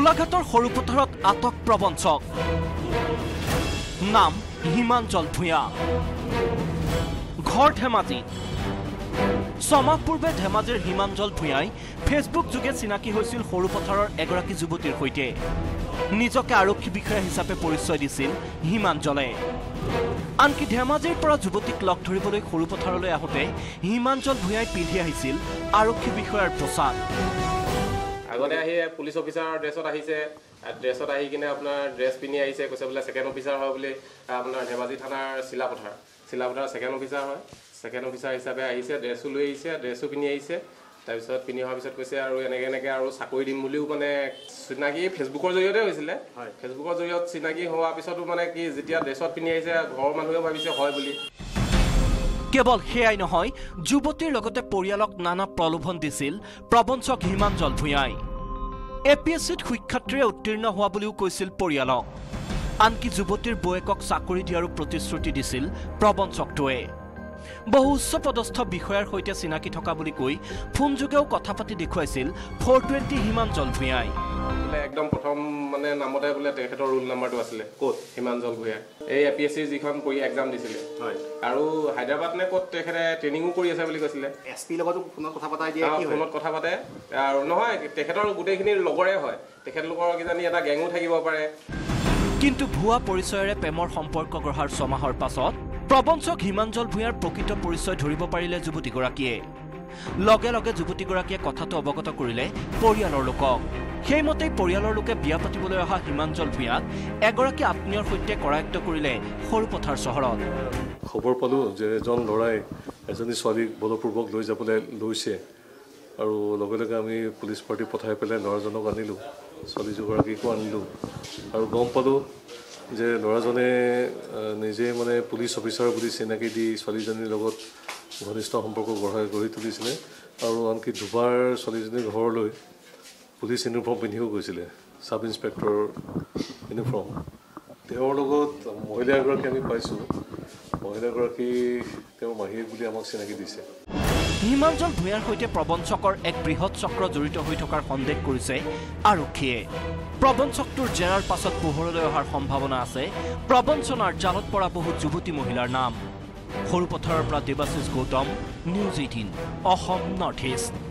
গোলাঘাটৰ সৰুপথাৰত আটক প্ৰবঞ্চক নাম হিমাঞ্চল ভূঞা ঘৰ ধেমাজি ছমাহ পূৰ্বে ধেমাজিৰ হিমাঞ্চল ভূঞাই ফেচবুক যোগে চিনাকি হৈছিল সৰুপথাৰৰ এগৰাকী যুৱতীৰ সৈতে নিজকে আৰক্ষী বিষয়া হিচাপে পৰিচয় দিছিল হিমাঞ্চলে আনকি ধেমাজিৰ পৰা যুৱতীক লগ ধৰিবলৈ সৰুপথাৰলৈ আহোঁতে হিমাঞ্চল ভূঞাই পিন্ধি আহিছিল আৰক্ষী বিষয়াৰ পোছাক আগতে আহি পুলিচ অফিচাৰ ড্ৰেছত আহিছে ড্ৰেছত আহি কিনে আপোনাৰ ড্ৰেছ পিন্ধি আহিছে কৈছে বোলে সেকেন্ড অফিচাৰ হয় বুলি আপোনাৰ ধেমাজি থানাৰ চিলাপথাৰ সেকেন্ড অফিচাৰ হয় সেকেন্ড অফিচাৰ হিচাপে আহিছে ড্ৰেছো লৈ আহিছে ড্ৰেছো পিন্ধি আহিছে তাৰপিছত পিন্ধি অহাৰ পিছত কৈছে আৰু এনেকে আৰু চাকৰি দিম বুলিও মানে চিনাকি ফেচবুকৰ জৰিয়তে হৈছিলে ফেচবুকৰ জৰিয়তে চিনাকি হোৱাৰ পিছতো মানে কি যেতিয়া ড্ৰেছত পিন্ধি আহিছে ঘৰৰ মানুহে ভাবিছে হয় বুলি কেৱল সেয়াই নহয় যুৱতীৰ লগতে পৰিয়ালক নানা প্ৰলোভন দিছিল প্ৰবঞ্চক হিমাঞ্চল ভূঞাই এপিএছচিত শিক্ষাৰ্থীৰে উত্তীৰ্ণ হোৱা বুলিও কৈছিল পৰিয়ালক আনকি যুৱতীৰ বয়েকক চাকৰি দিয়াৰো প্ৰতিশ্ৰুতি দিছিল প্ৰবঞ্চকটোৱে বহু উচ্চ পদস্থ বিষয়াৰ সৈতে চিনাকি থকা বুলি কৈ ফোন যোগেও কথা পাতি দেখুৱাইছিল 420 হিমাঞ্চল ভূঞাই একদম প্ৰথম মানে নামতে বোলে তেখেতৰ ৰোল নাম্বাৰটো আছিলে ক'ত হিমাঞ্চল ভূঞা এই এপিএছচিৰ যিখন পঢ়ি এক্সাম দিছিলে হয় আৰু হায়দৰাবাদ নে ক'ত তেখেতে ট্ৰেইনিঙো কৰি আছে বুলি কৈছিলে এছপিৰ লগতো ফোনত কথা পাতাই দিয়ে ফোনত কথা পাতে আৰু নহয় তেখেতৰ গোটেইখিনি লগৰে হয় তেখেতলোকৰ কিজানি এটা গেঙো থাকিব পাৰে কিন্তু ভুৱা পৰিচয়েৰে প্ৰেমৰ সম্পৰ্ক গঢ়াৰ ছমাহৰ পাছত প্ৰবঞ্চক হিমাঞ্চল ভূঞাৰ প্ৰকৃত পৰিচয় ধৰিব পাৰিলে যুৱতীগৰাকীয়ে লগে লগে যুৱতীগৰাকীয়ে কথাটো অৱগত কৰিলে পৰিয়ালৰ লোকক সেইমতেই পৰিয়ালৰ লোকে বিয়া পাতিবলৈ অহা হিমাঞ্চল ভূঞাক এগৰাকী আত্মীয়ৰ সৈতে কৰায়ত্ব কৰিলে সৰুপথাৰ চহৰত খবৰ পালোঁ যে এজন ল'ৰাই এজনী ছোৱালীক বলপূৰ্বক লৈ যাবলৈ লৈছে আৰু লগে লগে আমি পুলিচ পাৰ্টি পঠাই পেলাই ল'ৰাজনক আনিলোঁ ছোৱালীগৰাকীকো আনিলোঁ আৰু গম পালোঁ যে ল'ৰাজনে নিজে মানে পুলিচ অফিচাৰ বুলি চিনাকি দি ছোৱালীজনীৰ লগত ঘনিষ্ঠ সম্পৰ্ক গঢ়ি তুলিছিলে আৰু আনকি দুবাৰ ছোৱালীজনীৰ ঘৰলৈ পুলিচ ইউনিফৰ্ম পিন্ধিও গৈছিলে চাব ইন্সপেক্টৰ ইউনিফৰ্ম তেওঁৰ লগত মহিলা এগৰাকী আমি পাইছোঁ মহিলাগৰাকী তেওঁৰ মাহীৰ বুলি আমাক চিনাকি দিছে হিমাঞ্চল ভূঞাৰ সৈতে প্ৰবঞ্চকৰ এক বৃহৎ চক্ৰ জড়িত হৈ থকাৰ সন্দেহ কৰিছে আৰক্ষীয়ে প্ৰবঞ্চকটোৰ জেৰাৰ পাছত পোহৰলৈ অহাৰ সম্ভাৱনা আছে প্ৰবঞ্চনাৰ জালত পৰা বহু যুৱতী মহিলাৰ নাম সৰুপথাৰৰ পৰা Debashish Gautam news 18 Assam north east